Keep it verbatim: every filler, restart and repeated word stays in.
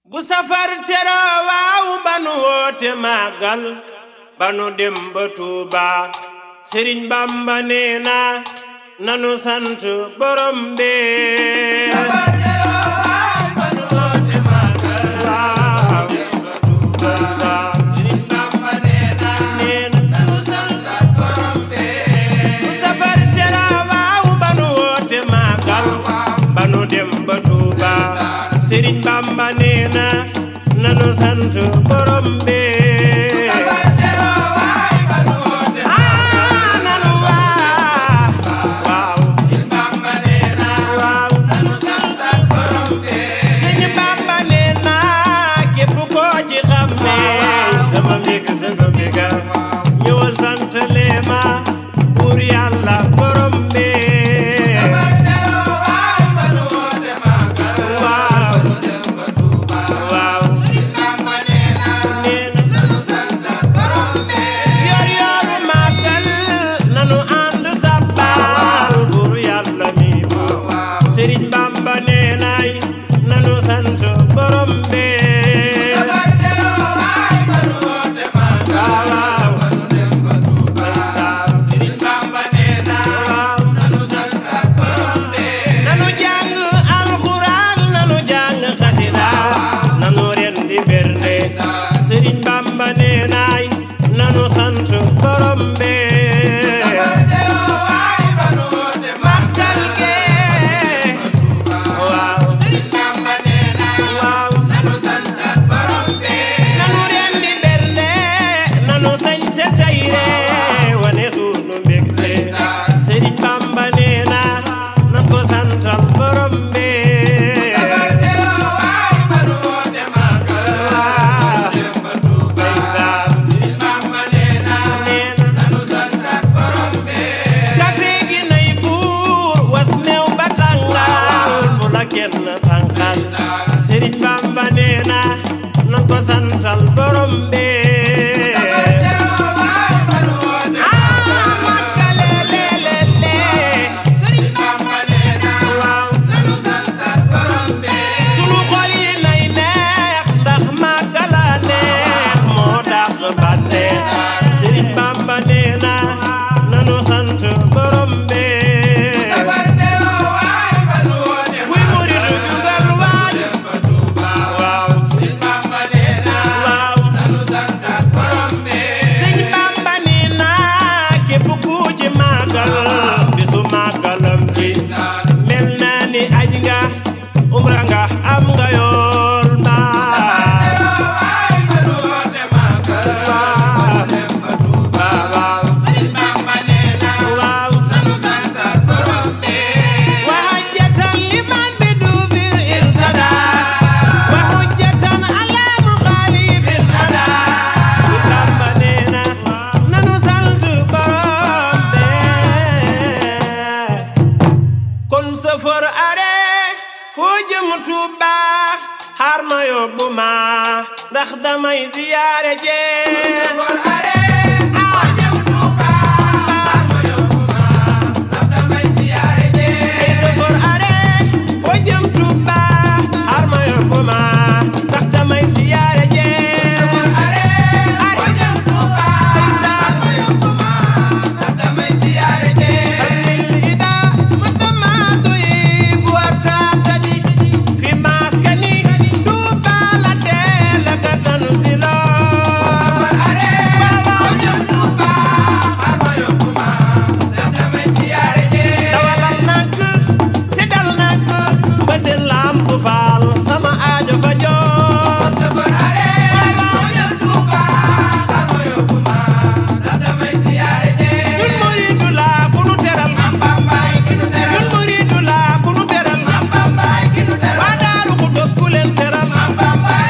bu safar tero waaw banu woote màggal banu dem ba Tuuba Sëriñ Bamba nee na nanu sant borom be safar tero waaw banu woote màggal waaw dem ba Tuuba Sëriñ Bamba nee na nanu sant borom be bu safar tero waaw banu woote màggal banu dem ba Tuuba Sëriñ Bamba nee na nanu sant borom be ñëwal sant leema buur Yàlla borom be Sëriñ Bamba nee na nanu sant borom be Sëriñ Bamba nee na nanu sant borom be màggal ge waaw Sëriñ Bamba nee na waaw nanu sant borom be nanu rendi bernde nanu sañse tayre wane sunu mbégte Sëriñ Bamba nee na nan ko santal borom be Sëriñ Bamba nee na nan ko santal borom be màggale lelele Sëriñ Bamba nee na waaw nanu santal borom be sunu xol yi nay neex ndax màggala neex moo dàq bànneex Sëriñ Bamba nee na nanu sant borom be bisu màggalam gi mel na ni aj nga umra nga am nga yool ma wa hajjatan liman bi dubil irtada wa hujjatan ala mukhalifin ada Bamba nee na nanu sant borom be kon safar are foo jëm Tuuba xaar ma yóbbu ma ndax damay ziyaare je safar are foo jëm Tuuba xaar ma yóbbu ma ndax damay ziyaare je safar are foo jëm Tuuba xaar ma yóbbu ma ndax damay ziyaare je safar are foo jëm Tuuba xaar ma yóbbu ma ndax damay ziyaare je Bamba